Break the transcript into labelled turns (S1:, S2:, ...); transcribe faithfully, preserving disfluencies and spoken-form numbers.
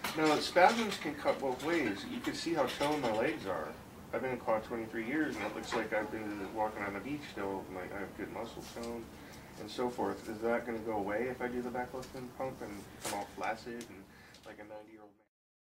S1: No, spasms can cut both ways. You can see how toned my legs are. I've been in quad twenty-three years, and it looks like I've been walking on the beach still. Like I have good muscle tone, and so forth. Is that going to go away if I do the back lift and pump and come all flaccid and like a ninety-year-old man?